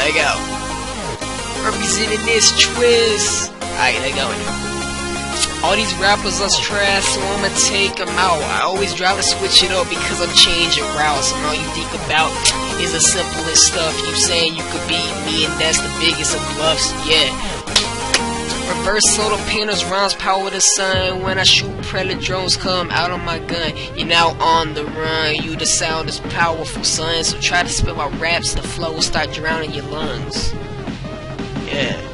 let go. Representing this twist. Alright, let go. All these rappers are trash, so I'ma take them out. I always try to switch it up because I'm changing routes. And all you think about is the simplest stuff. You saying you could beat me, and that's the biggest of bluffs, yeah. Reverse soda painters, rhymes, power the sun. When I shoot, predator drones come out of my gun. You're now on the run. You the sound is powerful, son. So try to spit my raps, the flow will start drowning your lungs. Yeah.